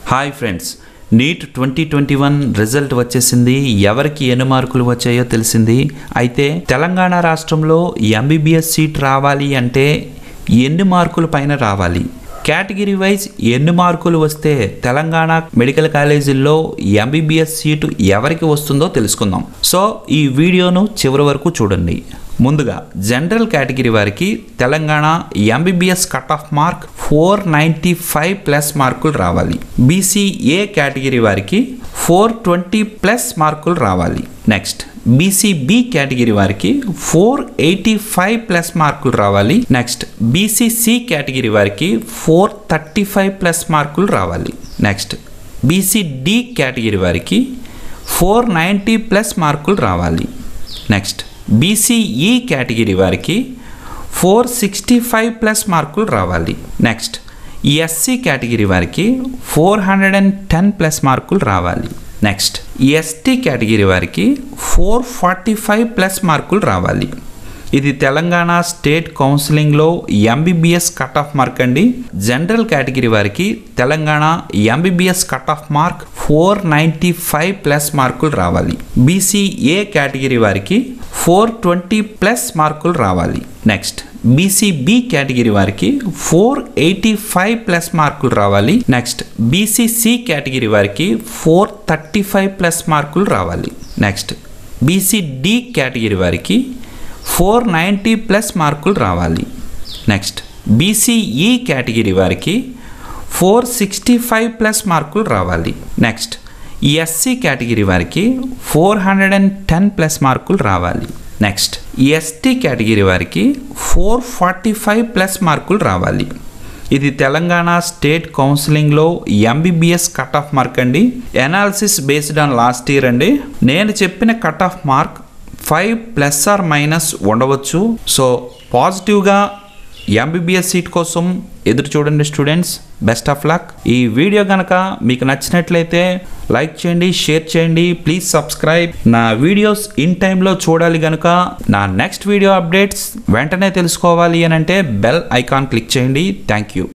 Hi friends, neat 2021 result వచ్చేసింది. ఎవరికి ఎన్ని మార్కులు వచ్చాయో తెలిసింది. అయితే తెలంగాణ రాష్ట్రంలో ఎంబీబీఎస్ సీట్ రావాలి అంటే ఎన్ని మార్కుల పైన రావాలి, కేటగిరీ వైజ్ ఎన్ని మార్కులు వస్తే తెలంగాణ మెడికల్ కాలేజీల్లో ఎంబీబీఎస్ సీటు ఎవరికి వస్తుందో తెలుసుకుందాం. సో ఈ వీడియోను చివరి వరకు చూడండి. ముందుగా జనరల్ కేటగిరీ వారికి Telangana MBBS cut off mark 495 plus మార్కులు రావాలి. బీసీఏ కేటగిరీ వారికి 420 ప్లస్ మార్కులు రావాలి. నెక్స్ట్ బీసీబీ కేటగిరీ వారికి 485 ప్లస్ మార్కులు రావాలి. నెక్స్ట్ బీసీసీ కేటగిరీ వారికి 435 ప్లస్ మార్కులు రావాలి. నెక్స్ట్ బీసీడీ కేటగిరీ వారికి 490 ప్లస్ మార్కులు రావాలి. నెక్స్ట్ బీసీఈ కేటగిరీ వారికి 465 ప్లస్ మార్కులు రావాలి. నెక్స్ట్ ఎస్సీ కేటగిరీ వారికి 410 ప్లస్ మార్కులు రావాలి. నెక్స్ట్ ఎస్టీ కేటగిరీ వారికి 445 ప్లస్ మార్కులు రావాలి. ఇది తెలంగాణ స్టేట్ కౌన్సిలింగ్లో ఎంబీబీఎస్ కట్ ఆఫ్ మార్క్ అండి. జనరల్ కేటగిరీ వారికి Telangana MBBS cut off mark 495 plus మార్కులు రావాలి. బీసీఏ కేటగిరీ వారికి 420 ప్లస్ మార్కులు రావాలి. నెక్స్ట్ బీసీబీ కేటగిరీ వారికి 485 ప్లస్ మార్కులు రావాలి. నెక్స్ట్ బీసీసీ కేటగిరీ వారికి 435 ప్లస్ మార్కులు రావాలి. నెక్స్ట్ బీసీడీ కేటగిరీ వారికి 490 ప్లస్ మార్కులు రావాలి. నెక్స్ట్ బీసీఈ కేటగిరీ వారికి 465 ప్లస్ మార్కులు రావాలి. నెక్స్ట్ ఎస్సీ కేటగిరీ వారికి 410 ప్లస్ మార్కులు రావాలి. నెక్స్ట్ ఎస్టీ కేటగిరీ వారికి 445 ప్లస్ మార్కులు రావాలి. ఇది తెలంగాణ స్టేట్ కౌన్సిలింగ్లో ఎంబీబీఎస్ కట్ ఆఫ్ మార్క్ అండి. Analysis based on last year అండి. నేను చెప్పిన cut off mark 5 plus or minus ఉండవచ్చు. సో పాజిటివ్గా ఎంబీబీఎస్ సీట్ కోసం ఎదురు చూడండి స్టూడెంట్స్. Best of luck. ఈ వీడియో కనుక మీకు నచ్చినట్లయితే లైక్ చేయండి, షేర్ చేయండి, ప్లీజ్ సబ్స్క్రైబ్. నా వీడియోస్ ఇన్ టైంలో చూడాలి కనుక నా నెక్స్ట్ వీడియో అప్డేట్స్ వెంటనే తెలుసుకోవాలి అని అంటే బెల్ ఐకాన్ క్లిక్ చేయండి. Thank you.